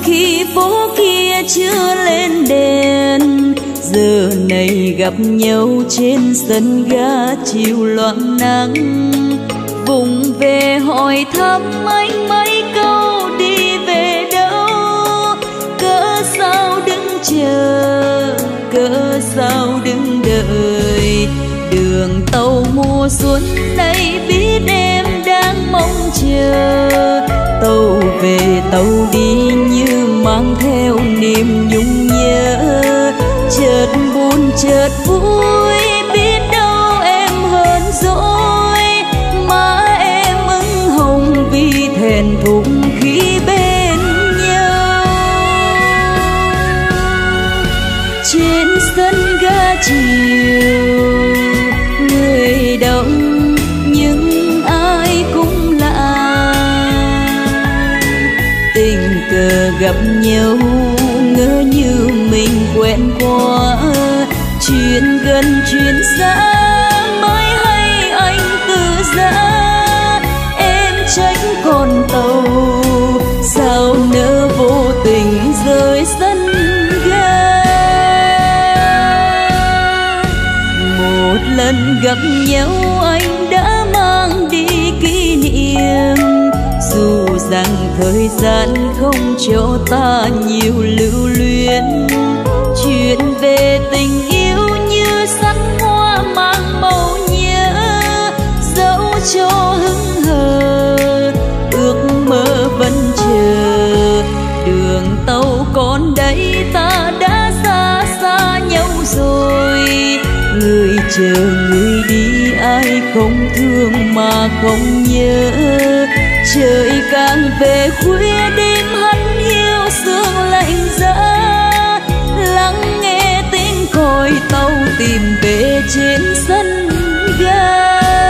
khi phố kia chưa lên đèn, giờ này gặp nhau trên sân ga chiều loạng nắng. Vùng về hỏi thăm anh mấy câu đi về đâu, cớ sao đứng chờ, cớ sao đứng đợi. Đường tàu mùa xuân này biết em đang mong chờ, tàu về tàu đi như mang theo niềm nhung nhớ. Chợt buồn chợt vui, biết đâu em hờn dỗi, má em ửng hồng vì thẹn thùng khi bên nhau. Trên sân ga chiều người đông nhưng ai cũng lạ, tình cờ gặp nhau ngỡ như mình quen qua. Chuyện gần chuyện xa mới hay anh từ giã, em trách con tàu sao nỡ vô tình rời sân ga. Một lần gặp nhau anh đã mang đi kỷ niệm, dù rằng thời gian không cho ta nhiều lưu luyến. Chuyện về tình yêu như sắc hoa mang màu nhớ, dẫu cho hững hờ ước mơ vẫn chờ. Đường tàu còn đây ta đã xa xa nhau rồi, người chờ người đi ai không thương mà không nhớ. Trời càng về khuya đêm hắt hiu sương lạnh giá, lắng nghe tiếng còi tàu tìm về trên sân ga.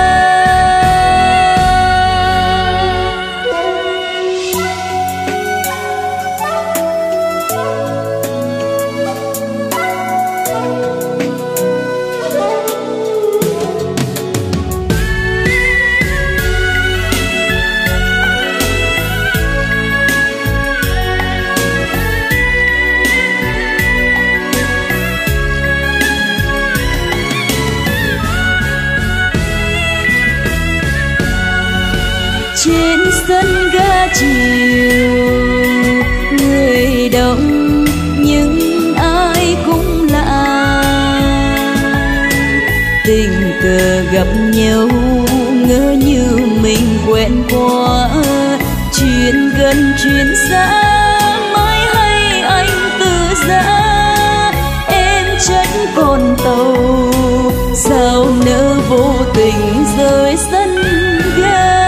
Trên sân ga chiều người đông nhưng ai cũng lạ, tình cờ gặp nhau ngỡ như mình quen qua. Chuyện gần chuyện xa mới hay anh từ giã, em trách con tàu sao nỡ vô tình rời sân ga.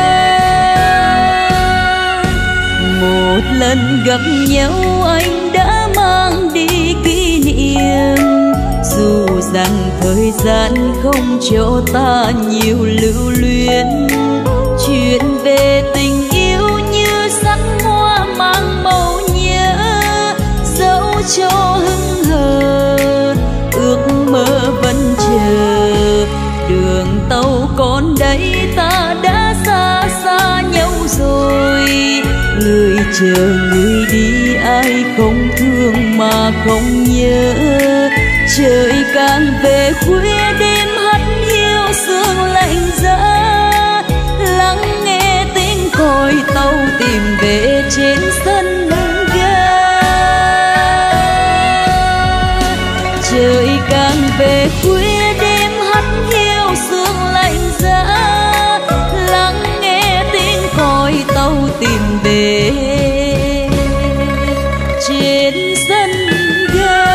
Một lần gặp nhau anh đã mang đi kỷ niệm, dù rằng thời gian không cho ta nhiều lưu luyến. Chuyện về tình yêu như sắc hoa mang màu nhớ, dẫu cho hững hờ ước mơ vẫn chờ. Đường tàu còn đây ta đã xa xa nhau rồi, người chờ người đi ai không thương mà không nhớ. Trời càng về khuya đêm hắt hiu sương lạnh giá, lắng nghe tiếng còi tàu tìm về trên sân ga. Trời càng về khuya đêm hắt hiu sương lạnh giá, lắng nghe tiếng còi tàu tìm về trên sân ga.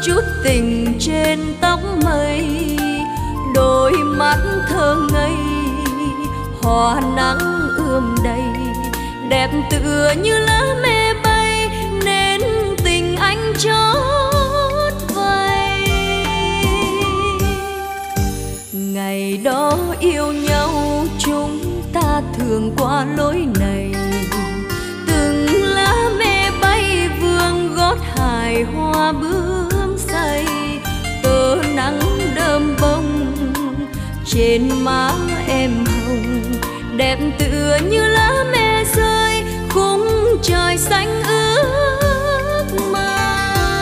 chút tình trên tóc mây, đôi mắt thơ ngây hoa nắng ươm đầy, đẹp tựa như lá mê bay nên tình anh chót vay. Ngày đó yêu nhau chúng ta thường qua lối này, từng lá mê bay vương gót hài hoa bướm say, tơ nắng đơm bông trên má em hồng, đẹp tựa như lá mê rơi khung trời xanh ước mơ.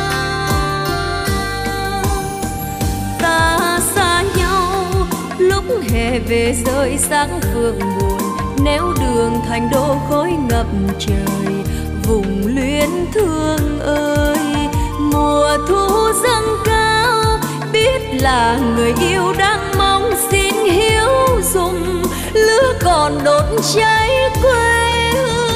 Ta xa nhau lúc hè về rơi sáng phượng buồn, nếu đường thành đô khói ngập trời, vùng luyến thương ơi. Mùa thu dâng cao biết là người yêu đang mong, xin hiếu dùng lửa còn đốt cháy quê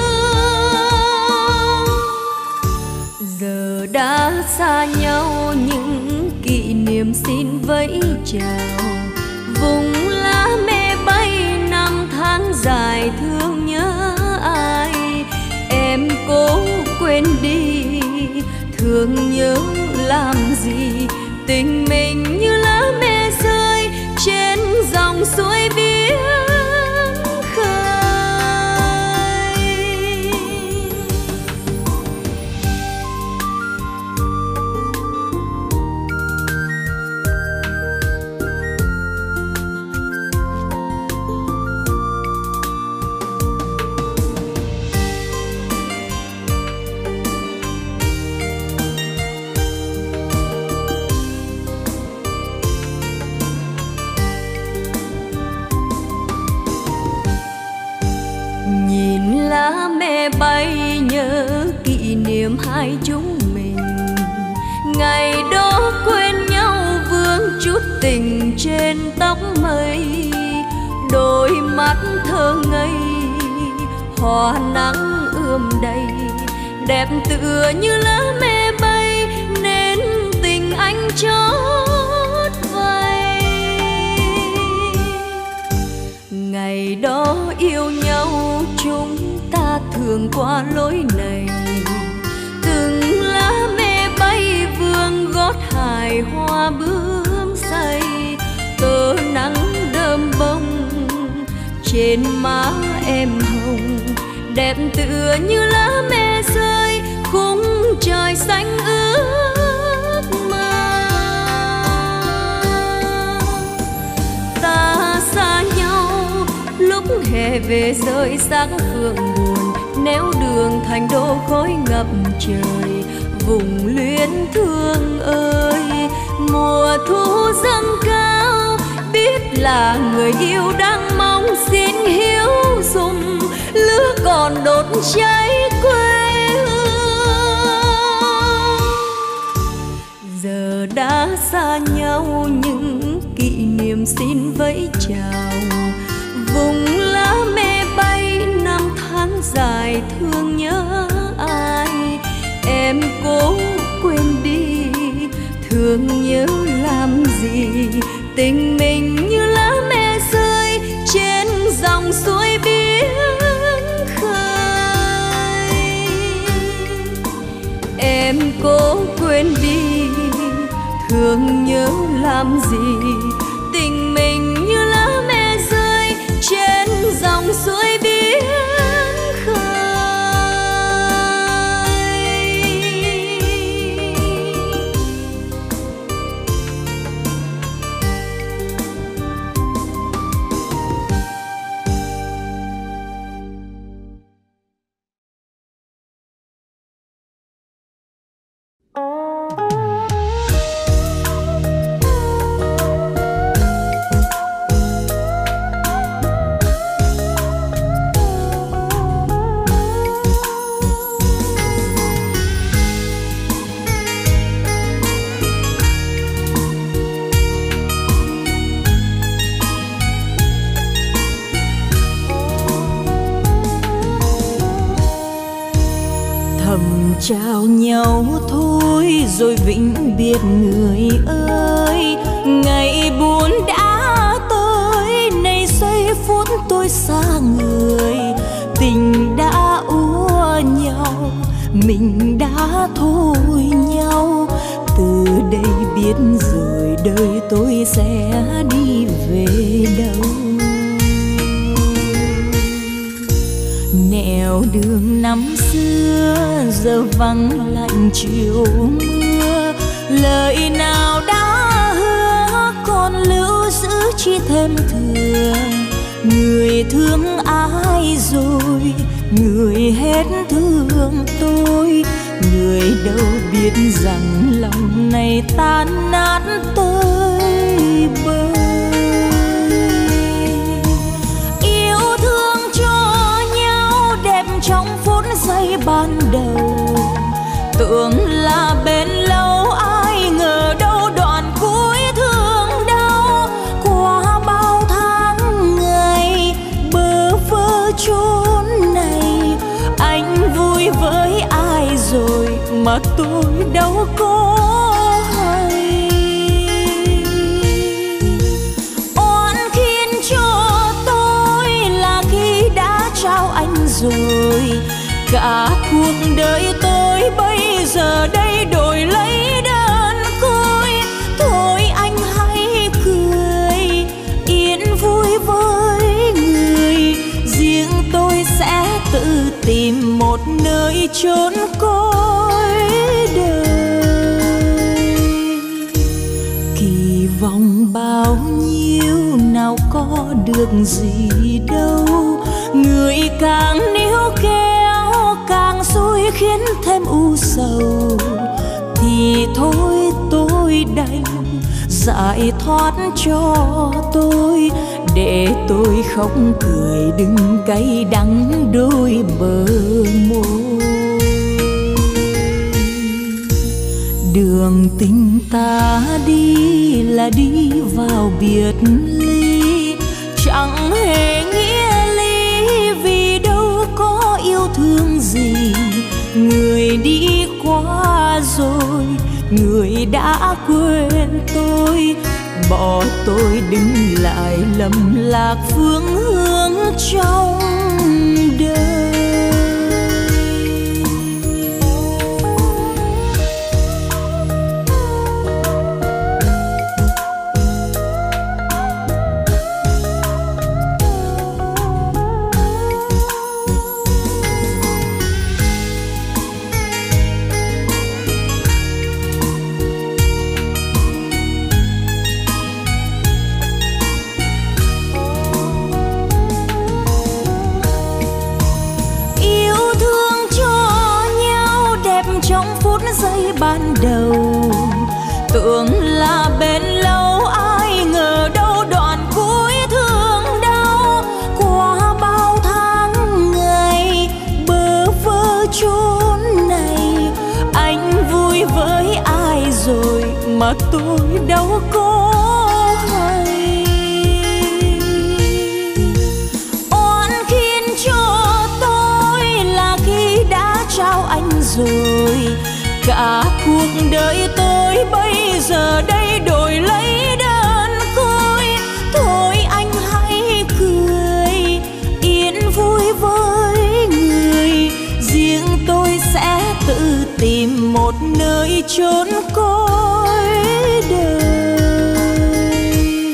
hương. Giờ đã xa nhau những kỷ niệm xin vẫy chào, vùng lá mê bay năm tháng dài thương nhớ ai. Em cố quên đi thương nhớ làm gì, tình mình như lá mê rơi trên dòng suối biếc khơi. Lá mê bay nhớ kỷ niệm hai chúng mình, ngày đó quên nhau vương chút tình trên tóc mây, đôi mắt thơ ngây hoa nắng ươm đầy, đẹp tựa như lá mê bay nên tình anh chót vay. Ngày đó yêu nhau chúng ta thường qua lối này, từng lá mê bay vương gót hài hoa bướm say, tơ nắng đơm bông trên má em hồng, đẹp tựa như lá mê rơi khung trời xanh ước mơ. Ta xa nhau lúc hè về rơi sáng phượng buồn, nếu đường thành đô khói ngập trời, vùng luyến thương ơi. Mùa thu dâng cao biết là người yêu đang mong, xin hiếu dùng lửa còn đốt cháy quê hương. Giờ đã xa nhau những kỷ niệm xin vẫy chào, vùng lá mê bay năm tháng dài thương nhớ ai. Em cố quên đi thương nhớ làm gì, tình mình như lá mê rơi trên dòng suối biếc khơi. Em cố quên đi thương nhớ làm gì, tình mình như lá mê rơi trên dòng suối biếc khơi. rồi vĩnh biệt người ơi. Ngày buồn đã tới, nay giây phút tôi xa người. Tình đã úa nhau, mình đã thôi nhau. Từ đây biết rồi đời tôi sẽ đi về đâu. Nẻo đường năm xưa giờ vắng lạnh chiều mưa. Lời nào đã hứa còn lưu giữ chỉ thêm thừa. Người thương ai rồi, người hết thương tôi. Người đâu biết rằng lòng này tan nát tới bời. Yêu thương cho nhau đẹp trong phút giây ban đầu. Tưởng là bên lâu, ai ngờ đâu đoạn cuối thương đau. Qua bao tháng ngày bơ vơ chốn này, anh vui với ai rồi mà tôi đâu có hay. Oan khiến cho tôi là khi đã trao anh rồi. Cả cuộc đời tôi bây giờ đây đổi lấy đơn côi. Thôi anh hãy cười yên vui với người. Riêng tôi sẽ tự tìm một nơi chốn cõi đời. Kỳ vọng bao nhiêu nào có được gì đâu. Người càng níu kéo càng xui khiến thêm u sầu. Thì thôi tôi đành giải thoát cho tôi, để tôi không cười đừng cay đắng đôi bờ môi. Đường tình ta đi là đi vào biệt ly, chẳng hề nghĩa lý vì đâu có yêu thương gì. Người đi qua rồi, người đã quên tôi, bỏ tôi đứng lại lầm lạc phương hướng trong đời. Giây ban đầu tưởng là bên lâu, ai ngờ đâu đoạn cuối thương đau. Qua bao tháng ngày bơ vơ chốn này, anh vui với ai rồi mà tôi đâu có hay. Oan khiến cho tôi là khi đã trao anh rồi. Cả cuộc đời tôi bây giờ đây đổi lấy đơn côi. Thôi anh hãy cười yên vui với người. Riêng tôi sẽ tự tìm một nơi chốn cõi đời.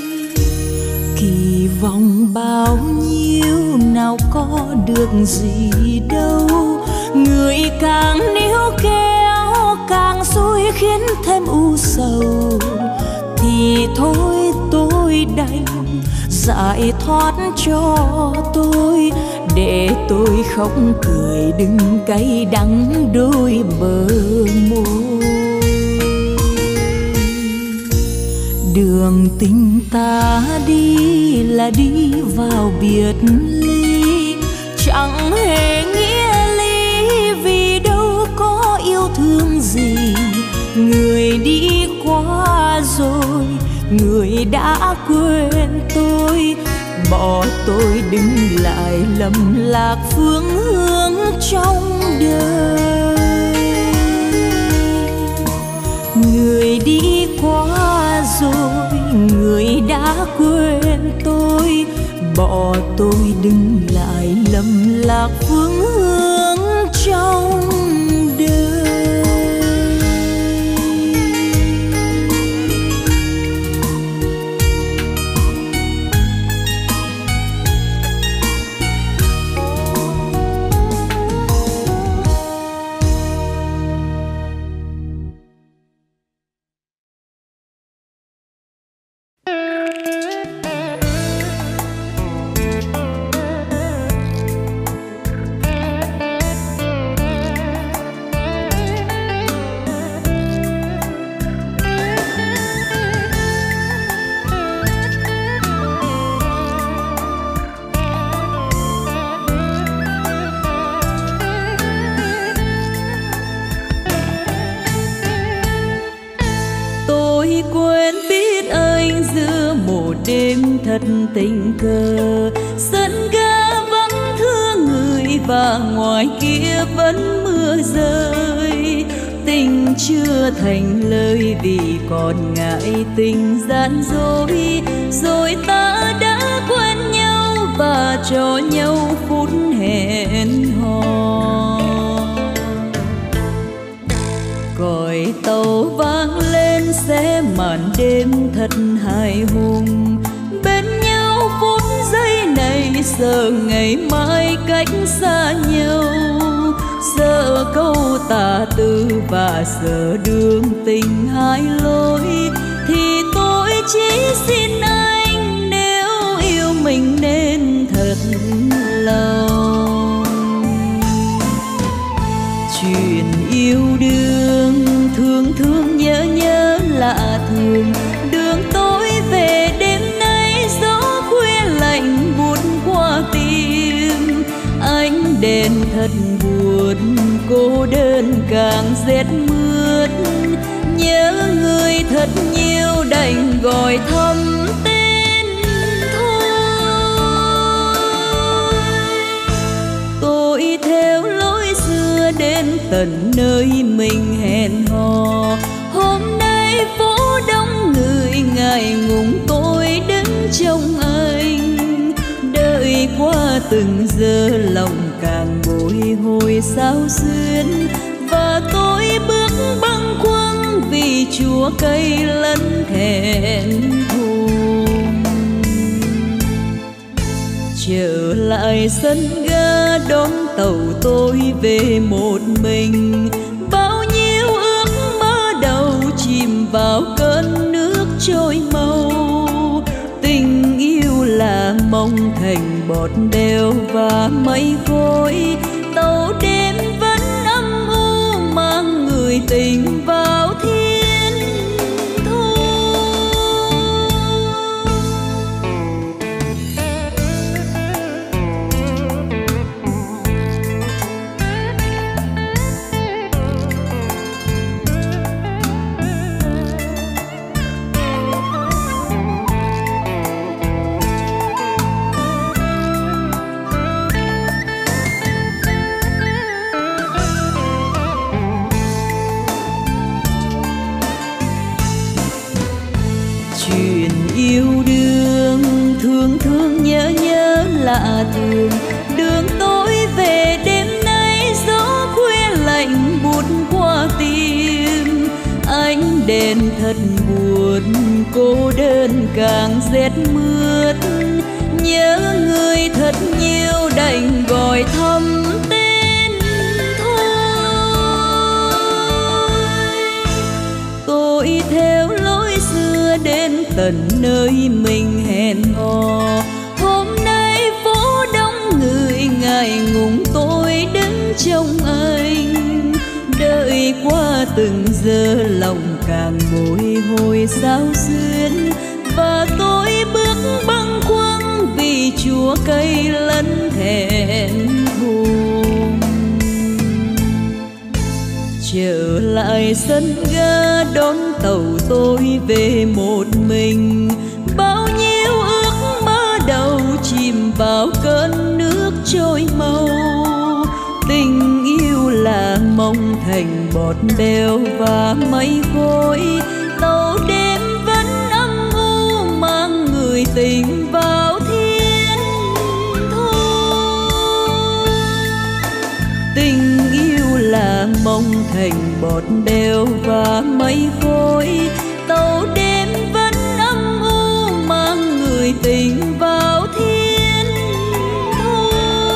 Kỳ vọng bao nhiêu nào có được gì đâu. Người càng níu kéo càng xui khiến thêm u sầu. Thì thôi tôi đành giải thoát cho tôi, để tôi không cười đừng cay đắng đôi bờ môi. Đường tình ta đi là đi vào biệt ly, chẳng hề nghĩa lý vì đâu có yêu thương gì. Người đi qua rồi, người đã quên tôi, bỏ tôi đứng lại lầm lạc phương hướng trong đời. đi qua rồi, người đã quên tôi, bỏ tôi đứng lại lầm lạc phương hướng trong đời. Thật tình cờ sân ga vắng thương người, và ngoài kia vẫn mưa rơi. Tình chưa thành lời vì còn ngại tình gian dối, rồi ta đã quen nhau và cho nhau phút hẹn hò. Còi tàu vang lên sẽ màn đêm thật hài hùng, bên nhau phút giây này sợ ngày mai cách xa nhau, sợ câu tà tư và sợ đường tình hai lối. Thì tôi chỉ xin anh nếu yêu mình nên thật lòng. Chuyện yêu đương thương thương nhớ nhớ lạ thường, đường tôi về đêm nay gió khuya lạnh buốt qua tim. Ánh đèn thật buồn cô đơn càng rét mướt, nhớ người thật nhiều đành gọi thầm tên thôi. Tôi theo lối xưa đến tận nơi mình hẹn hò, hôm nay phố đông người ngại ngùng tôi đứng trông anh. Đợi qua từng giờ lòng càng bồi hồi sao xuyên, và tôi bước bâng khuâng vì chúa cây lẫn thẹn thùng. Trở lại sân ga đón tàu tôi về một mình, bao nhiêu ước mơ đầu chìm vào cơn nước trôi mau. Tình yêu là mong thành bọt bèo và mây khói, tàu đêm vẫn âm u mang người tình vào thiên thu. Chuyện yêu đương thương thương nhớ nhớ lạ thường, đường tôi về đêm nay gió khuya lạnh buốt qua tim. Ánh đèn thật buồn cô đơn càng rét mướt, nhớ người thật nhiều đành gọi thầm tên thôi. Tôi theo lối xưa đến tận nơi mình hẹn hò, hôm nay phố đông người ngại ngùng tôi đứng trông anh. Đợi qua từng giờ lòng càng bồi hồi sao xuyên, và tôi bước bâng khuâng vì chúa cây lẫn thẹn thùng. Trở lại sân ga đón tàu tôi về một mình, bao nhiêu ước mơ đầu chìm vào cơn nước trôi mau. Tình yêu là mong thành bọt bèo và mây khói, mong thành bọt bèo và mây khói. Tàu đêm vẫn âm u mang người tình vào thiên thu.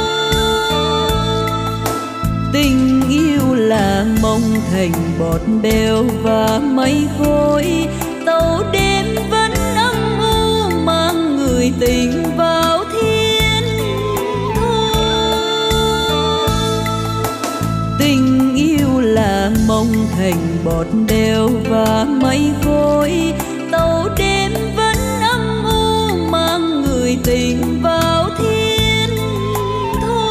Tình yêu là mong thành bọt bèo và mây khói. Tàu đêm vẫn âm u mang người tình vào thiên thu. Tình yêu là mong thành bọt bèo và mây khói. Tàu đêm vẫn âm u mang người tình vào thiên thu.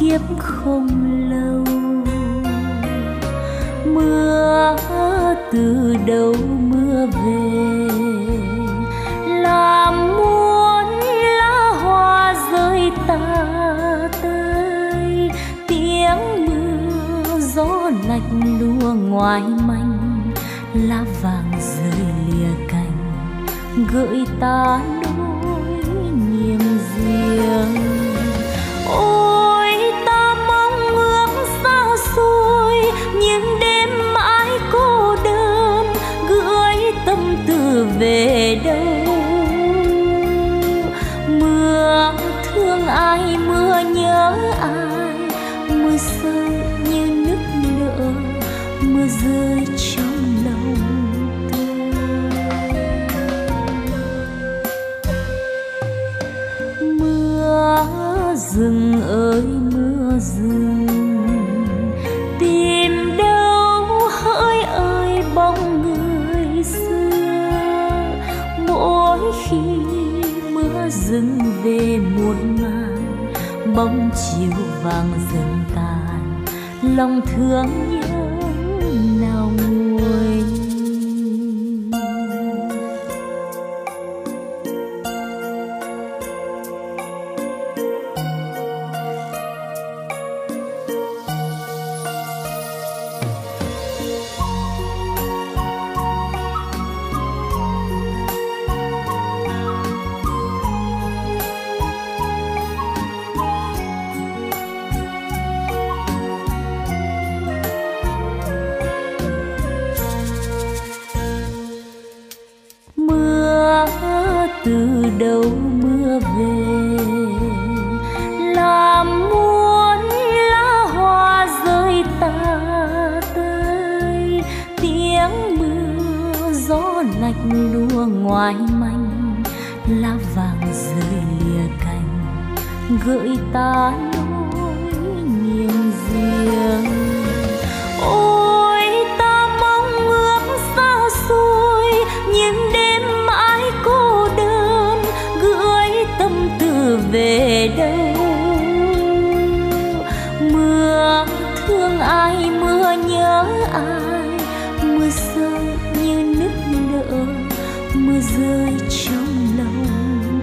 kiếp không lâu. Mưa từ đâu mưa về, làm muôn lá hoa rơi tả tơi. Tiếng mưa gió lạnh lùa ngoài manh, lá vàng rơi lìa cành, gợi ta nỗi niềm riêng. Ôi ta mong ước xa xôi, những đêm mãi cô đơn, gửi tâm tư về đâu. Mưa thương ai, mưa nhớ ai, mưa rơi như nức nở, mưa rơi trong lòng tôi. Mưa rừng ơi mưa rừng, tìm đâu hỡi ơi bóng người xưa. Mỗi khi mưa rừng về muộn màng, bóng chiều vàng dần tàn, lòng thương nhớ nào nguôi. Từ đâu mưa về, làm muôn lá hoa rơi tả tơi. Tiếng mưa gió lạnh lùa ngoài manh, lá vàng rơi lìa cành, gợi ta nỗi niềm riêng. Ôi ta mong ước xa xôi, những đêm mãi cô đơn, gửi tâm tư về đâu. Mưa thương ai, mưa nhớ ai, mưa rơi như nức nở, mưa rơi trong lòng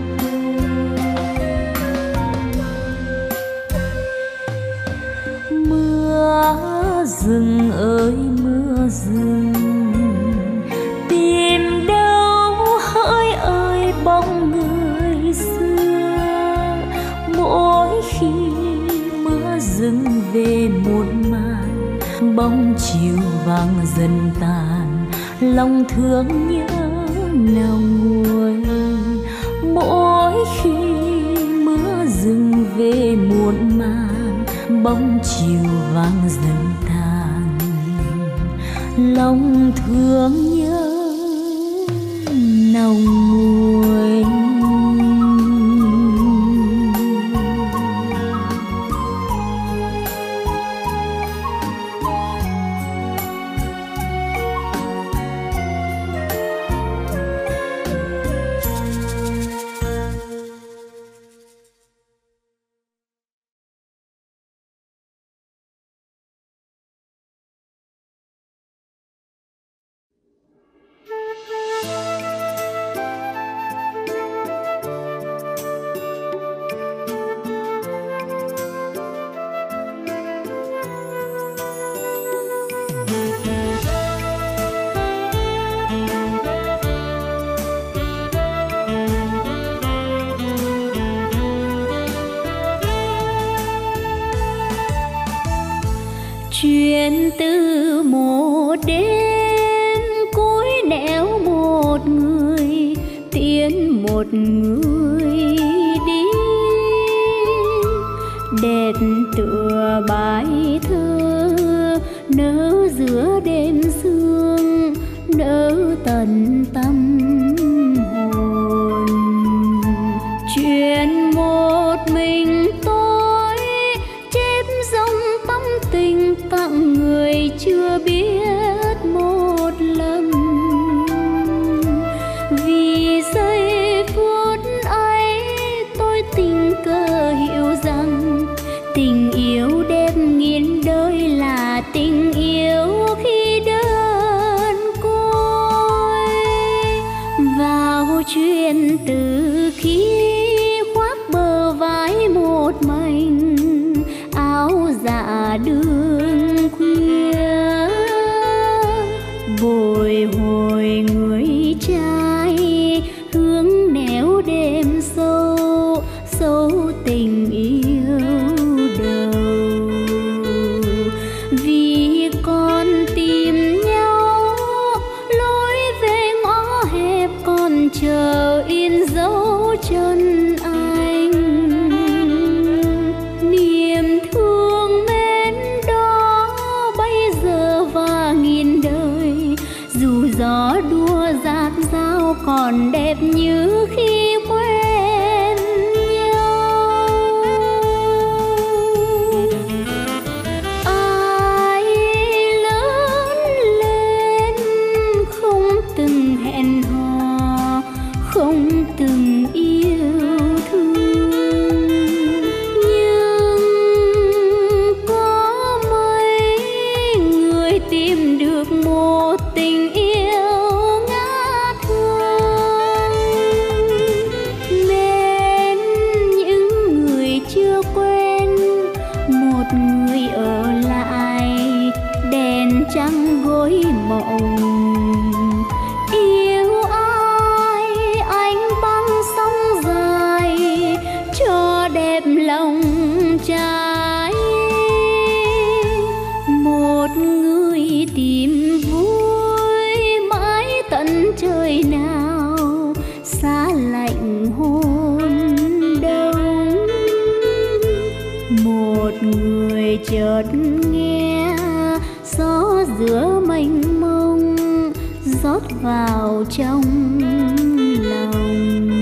tôi. Mưa rừng ơi mưa rừng, tìm đâu hỡi ơi bóng người xưa. Mỗi khi mưa rừng về muộn màng, bóng chiều vàng dần tàn, lòng thương nhớ nào nguôi. Mỗi khi mưa rừng về muộn màng, bóng chiều vàng dần tàn, lòng thương nhớ nào nguôi. Chuyện từ một đêm cối nẻo một người tiến một người đi, đẹp tựa bài thơ nở giữa đêm sương, nở tận tâm hồn. Chuyện một mình tôi chép dòng tâm tình tặng người chưa biết một lần. Vì giây phút ấy tôi tình cờ hiểu rằng tình yêu là đường khuya. Bồi hồi người trai hướng nẻo đêm sâu, sâu tình yêu đầu. Vì con tìm nhau lối về ngõ hẹp, còn chờ in dấu chân anh. Niềm thương mến đó bây giờ và nghìn đời, dù gió đua rát rao còn đẹp như khi quen nhau. Ai lớn lên không từng hẹn hò, không từng yêu thương, nhưng có mấy người tìm được một tình yêu ngát hương. Bên những người chưa quen, một người ở lại đèn trăng gối mộng. Yêu ai anh băng sóng dài cho đẹp lòng trai. Một người tìm vui mãi tận trời nào, xa lạnh hôn đông. Một người chợt nghe gió giữa mênh mông rót vào trong lòng.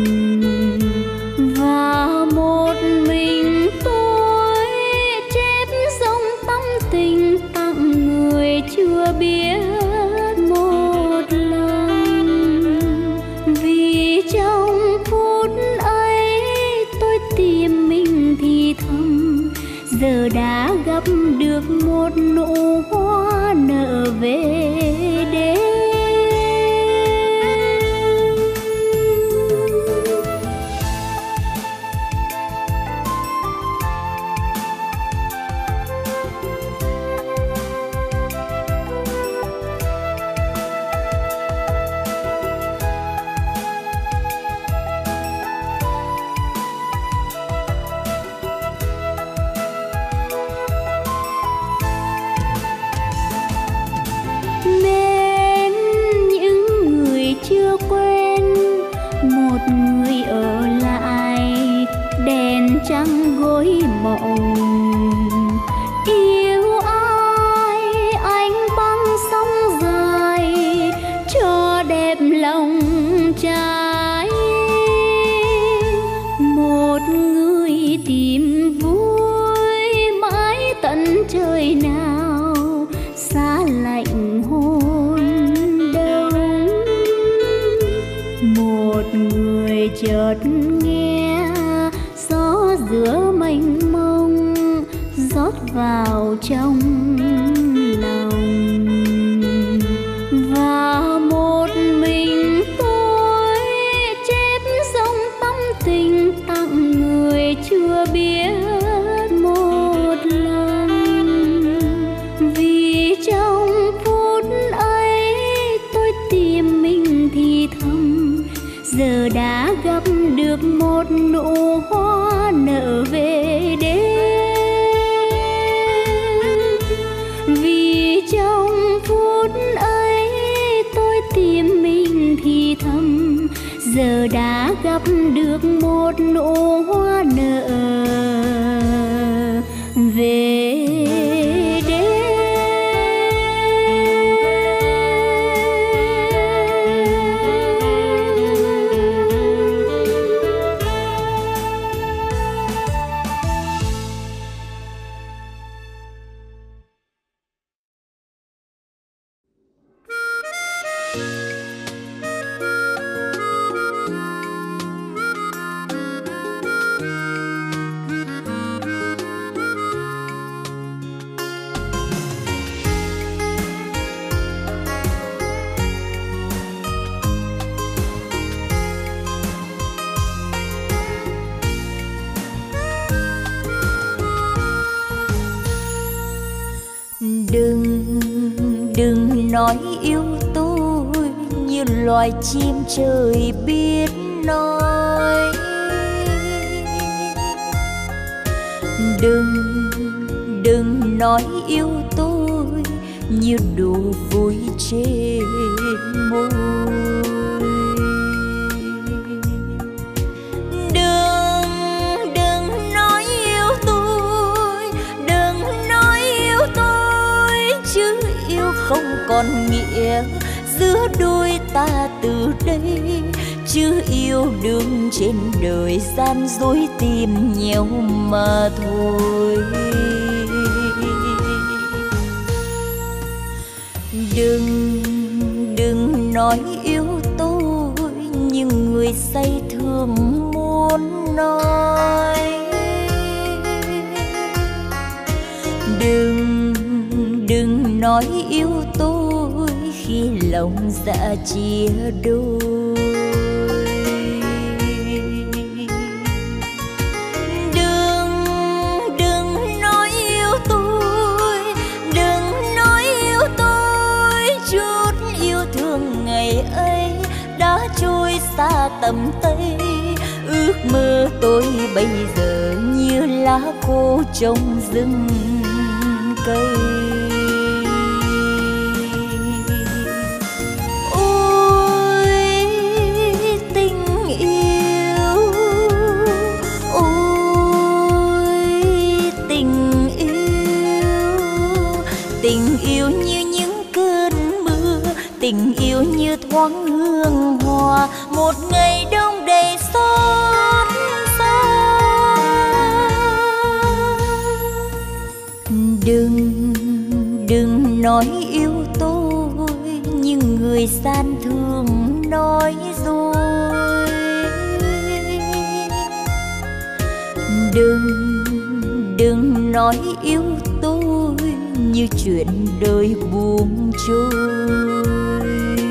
Và một mình tôi chép dòng tâm tình tặng người chưa biết một lần. Vì trong phút ấy tôi tìm mình thì thầm, giờ đã gặp được một nụ hoa nở về đêm. Bên những người chưa quen, một người ở lại đèn trăng gối mộng. Yêu ai anh băng sóng dài cho đẹp lòng trai. Một người tìm vui mãi tận trời nào, xa lạnh hôn đông. Một người chợt nghe gió giữa mênh mông rót vào trong lòng. Và một mình tôi chép dòng tâm tình tặng người chưa biết một lần. Vì trong phút ấy tôi tìm mình thì thầm, giờ đã gặp được một nụ hoa nở về đêm. Vì trong phút ấy tôi tìm mình thì thầm, giờ đã gặp được một nụ hoa nở về đêm. Đừng nói yêu tôi như loài chim trời biết nói. Đừng nói yêu tôi như đùa vui trên môi. Đừng nói yêu tôi, đừng nói yêu tôi, chứ yêu không còn nghĩa giữa đôi ta từ đây. Chứ yêu đương trên đời gian dối tìm nhau mà thôi. Đừng nói yêu tôi nhưng người say thường muốn nói. Đừng nói yêu tôi khi lòng dạ chia đôi. Đừng nói yêu tôi, đừng nói yêu tôi, chút yêu thương ngày ấy đã trôi xa tầm tay. Ước mơ tôi bây giờ như lá khô trong rừng cây. Tình yêu như những cơn mưa, tình yêu như thoáng hương hoa, một ngày đông đầy xót xa. Đừng nói yêu tôi nhưng người gian thường nói dối. Đừng nói yêu tôi như chuyện đời buông trôi.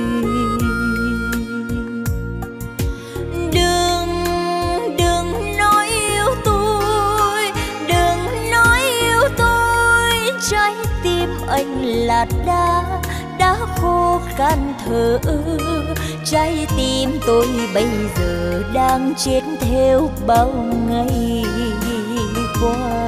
Đừng nói yêu tôi, đừng nói yêu tôi, trái tim anh là đã khô khan thở. Trái tim tôi bây giờ đang chết theo bao ngày qua.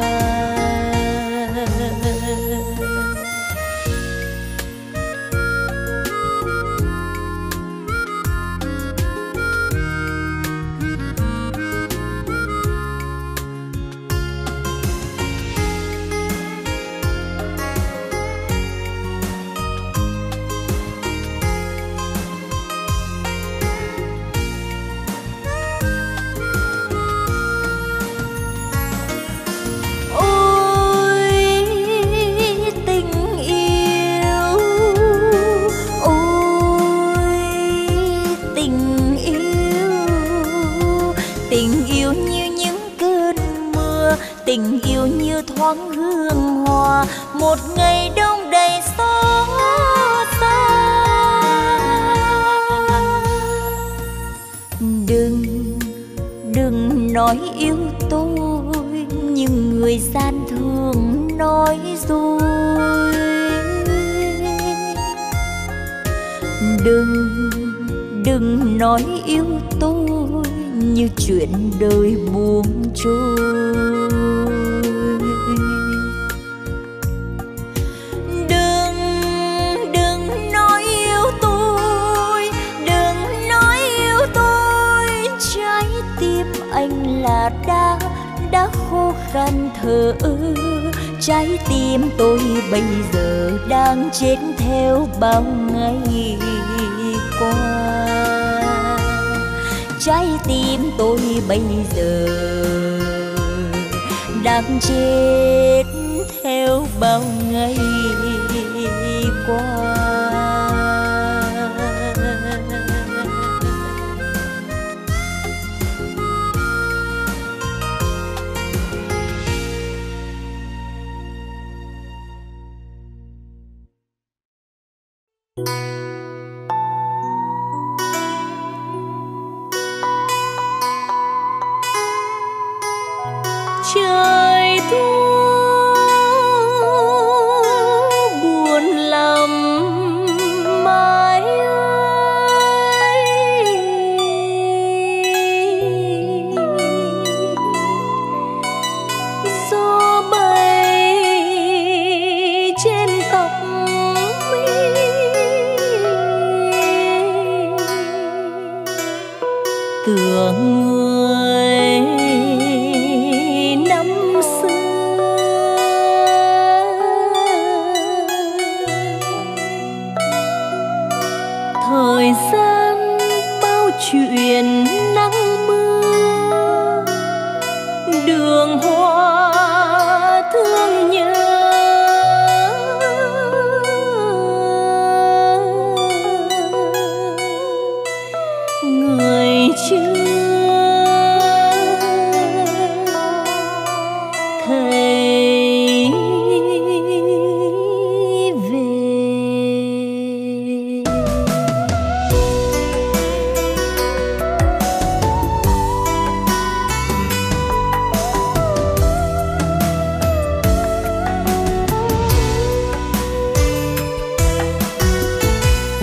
Tình yêu như thoáng hương hoa, một ngày đông đầy xót xa. Đừng nói yêu tôi nhưng người gian thường nói dối. Đừng nói yêu tôi như chuyện đời buông trôi. Đừng nói yêu tôi, đừng nói yêu tôi, trái tim anh là đã khô khan thở. Trái tim tôi bây giờ đang chết theo bao ngày qua. Trái tim tôi bây giờ đang chết theo bao ngày qua. Trời thu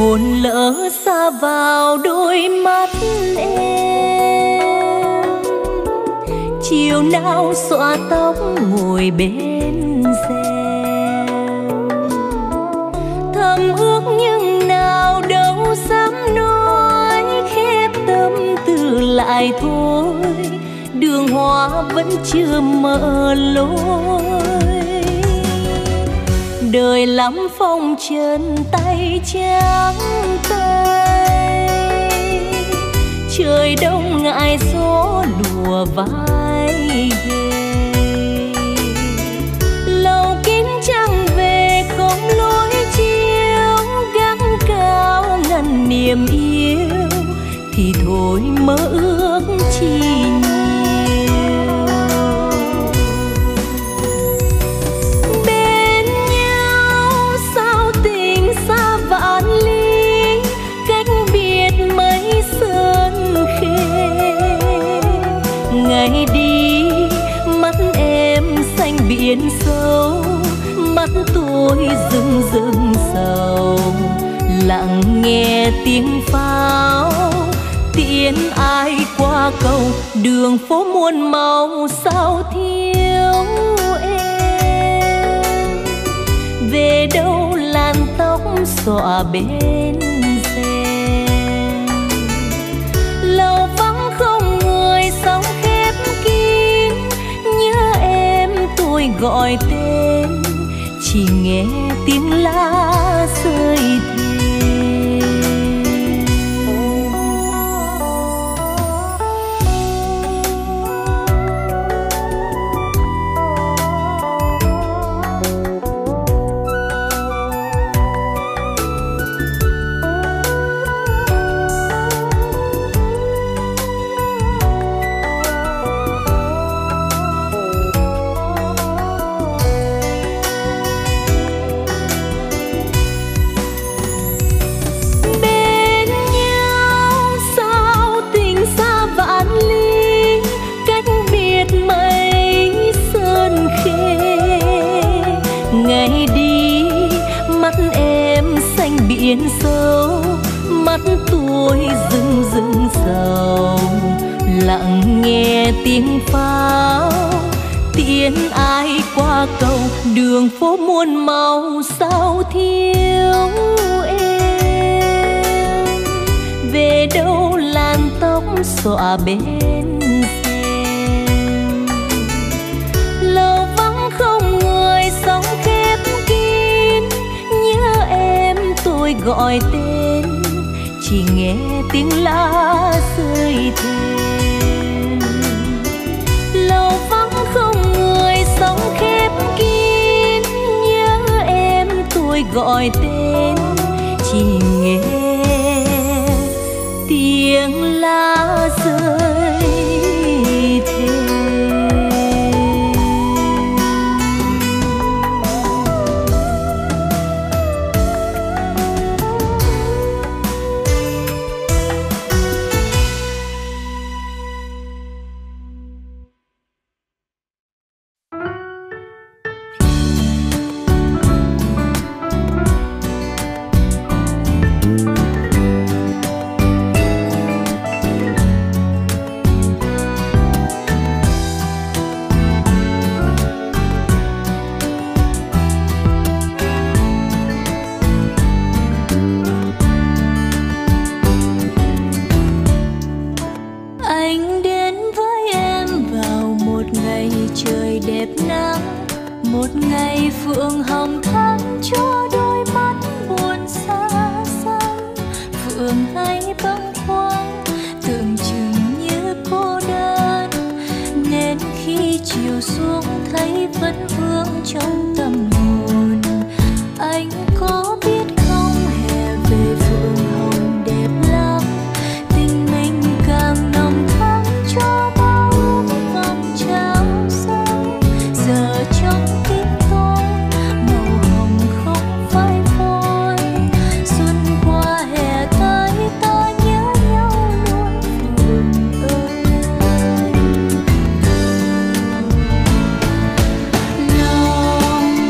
hồn lỡ xa vào đôi mắt em. Chiều nào xõa tóc ngồi bên rèm, thầm ước nhưng nào đâu dám nói, khép tâm tư lại thôi, đường hoa vẫn chưa mở lối. Đời lắm phong trần tay trắng tay, trời đông ngại gió lùa vai ghề. Lầu kín trăng về không lối chiếu, gác cao ngăn niềm yêu, thì thôi mơ ước chi nhiều. Bên nhau sao tình xa vạn lý, cách biệt mấy sơn khê. Ngày đi mắt em xanh biển sâu, mắt tôi rưng rưng sầu, lặng nghe tiếng pháo tiễn ai qua cầu. Đường phố muôn màu sao thiếu em, về đâu làn tóc xõa bên rèm. Lầu vắng không người sóng khép kín, nhớ em tôi gọi tên, chỉ nghe tiếng lá rơi thề. Biển sâu mắt tôi rưng rưng sầu, lặng nghe tiếng pháo tiễn ai qua cầu. Đường phố muôn màu sao thiếu em, về đâu làn tóc xõa bên rèm. Lầu vắng không người sóng khép kín, nhớ em tôi gọi tên, chỉ nghe tiếng lá rơi thề. Lầu vắng không người sóng khép kín, nhớ em tôi gọi tên, chỉ nghe tiếng lá rơi thề. Lòng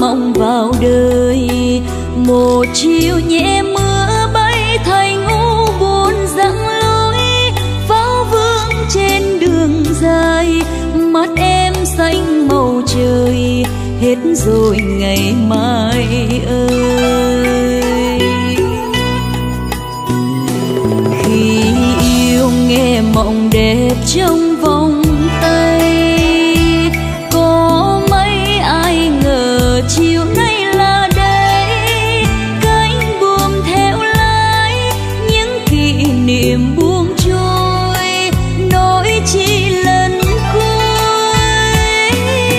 mộng vào đời. Một chiều nhẹ mưa bay thành u buồn giăng lối, pháo vương trên đường dài, mắt em xanh màu trời, hết rồi ngày mai ơi. Khi yêu nghe mộng đẹp trong vòng tay, có mấy ai ngờ chiều nay là đây, cánh buồm theo lái những kỷ niệm buông trôi, nỗi chỉ lần cuối.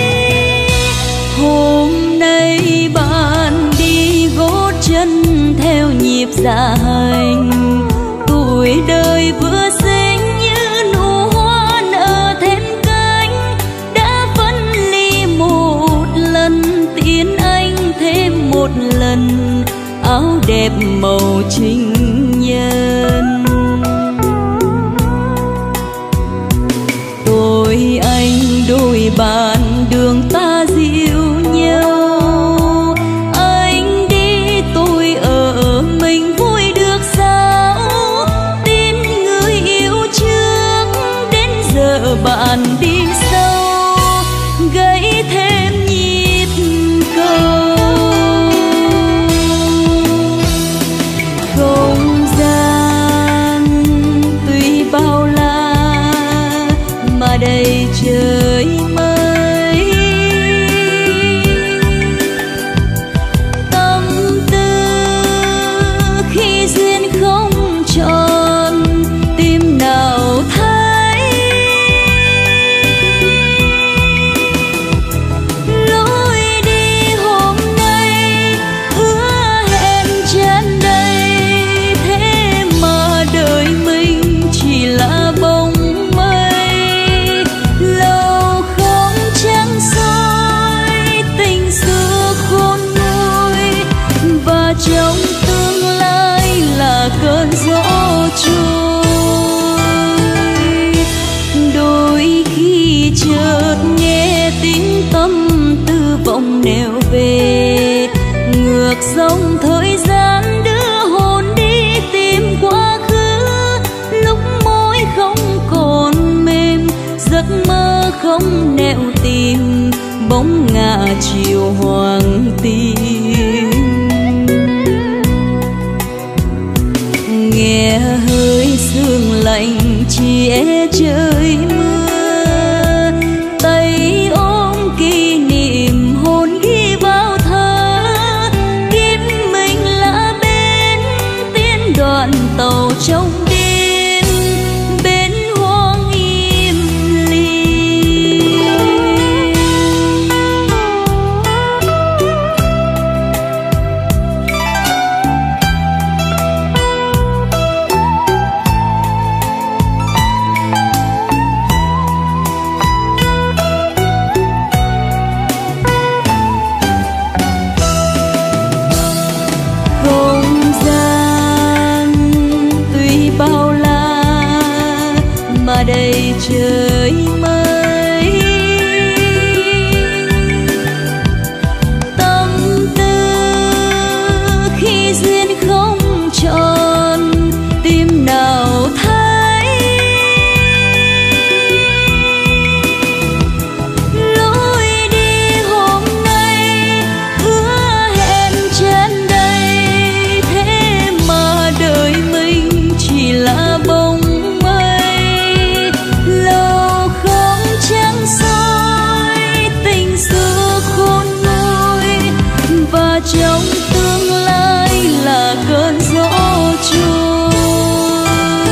Hôm nay bạn đi gót chân theo nhịp dạ hành, tuổi đời vừa sinh như nụ hoa nở thêm cánh, đã phân ly một lần tiến anh thêm một lần áo đẹp màu trinh nhân. Tôi anh đôi bạn đường ta dịu nhau, anh đi tôi ở mình vui được sao? Tin người yêu trước đến giờ bạn đi sâu, gãy thêm nhịp cầu. Không gian tuy bao la mà đầy trời mây, tâm tư khi duyên không tròn tim nào thấy. Lối đi hôm nay hứa hẹn tràn đầy, thế mà đời mình chỉ là bóng mây. Lâu không trăng soi tình xưa khôn nguôi, và trong tương lai là cơn gió trôi. Đôi khi chợt nghe tiếng tâm tư vọng nẻo về, ngược dòng thời gian đưa hồn đi tìm quá khứ. Lúc môi không còn mềm, giấc mơ không nẻo tìm, bóng ngả chiều hoàng tím. Nghe hơi sương lạnh che trời mưa, tay ôm kỷ niệm hồn ghi vào thơ. Kiếp mình là bên tiến đoạn tàu trong đêm, bên hoang im lìm. Không gian tuy bao la mà đầy trời mây, tâm tư khi duyên không tròn tim nào thấy. Lối đi hôm nay hứa hẹn tràn đầy, thế mà đời mình chỉ là bóng mây. Lâu không trăng soi tình xưa khôn nguôi, và trong tương lai là cơn gió trôi.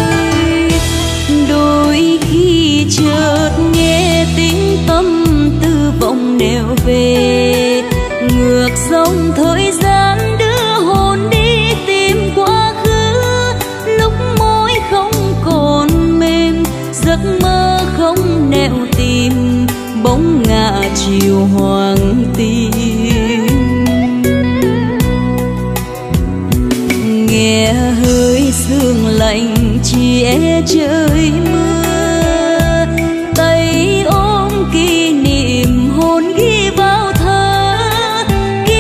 Đôi khi chợt nghe tiếng tâm tư vọng nẻo về, ngược dòng thời gian đưa hồn đi tìm quá khứ. Lúc môi không còn mềm, giấc mơ không nẻo tìm, bóng ngả chiều hoàng tím. Nghe hơi sương lạnh che trời mưa, tay ôm kỷ niệm hồn ghi vào thơ.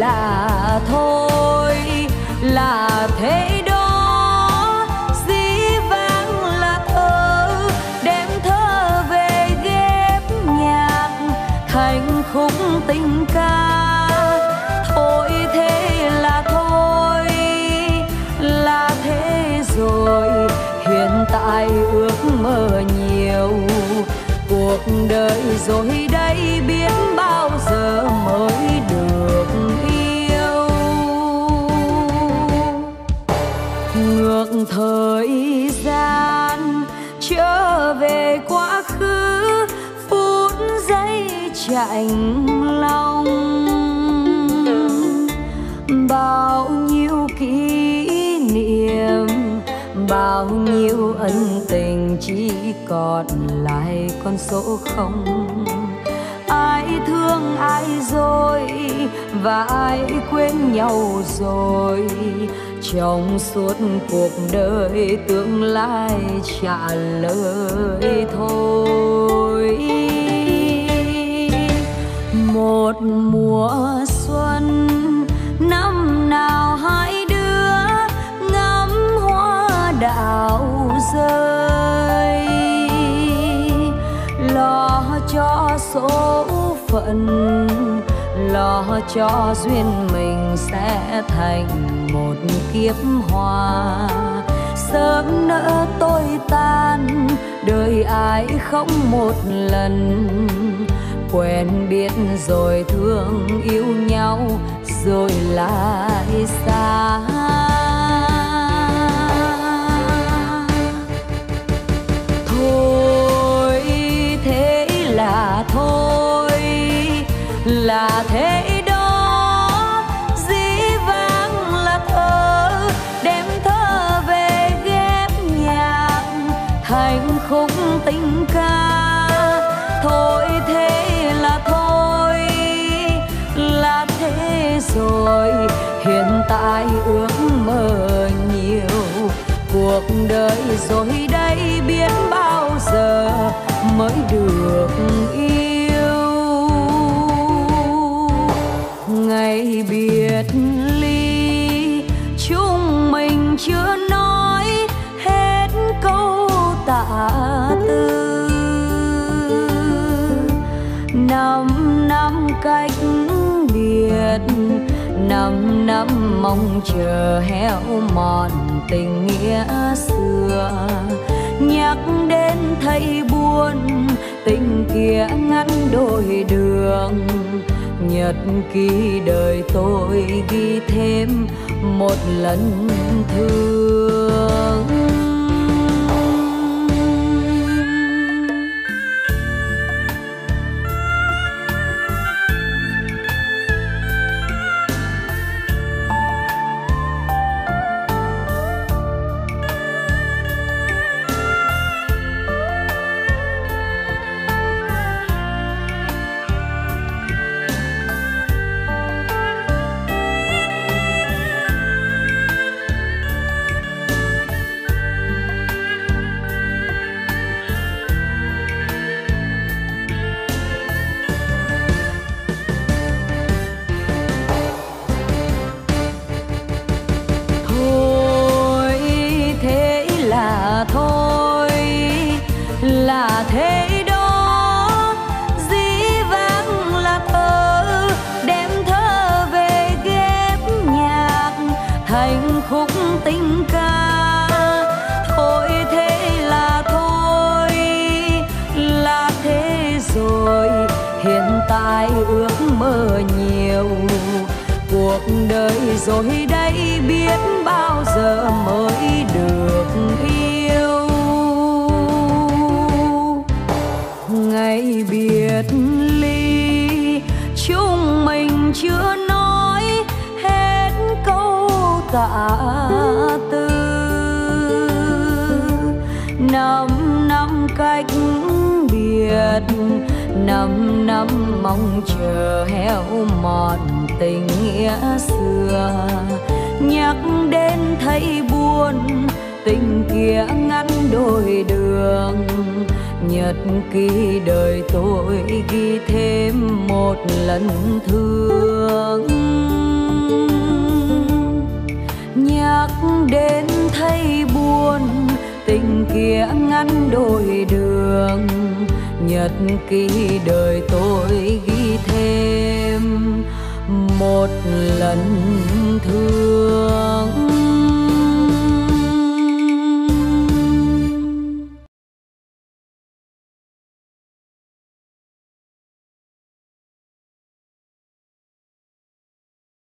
là thôi, là thế đó. Dĩ vãng là thơ, đem thơ về ghép nhạc thành khúc tình ca. Thôi thế là thôi, là thế rồi. Hiện tại ước mơ nhiều, cuộc đời rồi đây biết bao giờ mới được yêu. Ngược thời gian trở về quá khứ, phút giây chạnh lòng. Bao nhiêu kỷ niệm, bao nhiêu ân tình chỉ còn lại con số không. Ai thương ai rồi và ai quên nhau rồi. Trong suốt cuộc đời tương lai trả lời thôi. Một mùa xuân năm nào hai đứa ngắm hoa đào rơi. Lo cho số phận, lo cho duyên mình sẽ thành một kiếp hoa. Sớm nỡ tôi tan, đời ai không một lần. Quen biết rồi thương yêu nhau rồi lại xa. Thôi thế là thôi, là thế đó. Dĩ vãng là thơ, đem thơ về ghép nhạc thành khúc tình ca. Thôi thế là thôi, là thế rồi. Hiện tại ước mơ nhiều, cuộc đời rồi đây biết bao giờ mới được yêu. Ngày biệt ly chúng mình chưa nói hết câu tạ từ. 5 năm cách biệt, 5 năm mong chờ héo mòn tình nghĩa xưa. Nhắc đến thấy buồn, tình kia ngăn đôi đường. Nhật ký đời tôi ghi thêm một lần thương. Thôi là thế đó. Dĩ vãng là thơ, đem thơ về ghép nhạc thành khúc tình ca. Thôi thế là thôi, là thế rồi. Hiện tại ước mơ nhiều, cuộc đời rồi đây biết bao giờ mới được yêu. Ngày biệt ly chúng mình chưa nói hết câu tạ từ. 5 năm cách biệt, 5 năm mong chờ héo mòn tình nghĩa xưa. Nhắc đến thấy buồn, tình kia ngăn đôi đường. Nhật ký đời tôi ghi thêm một lần thương. Nhắc đến thấy buồn, tình kia ngăn đôi đường. Nhật ký đời tôi ghi thêm một lần thương.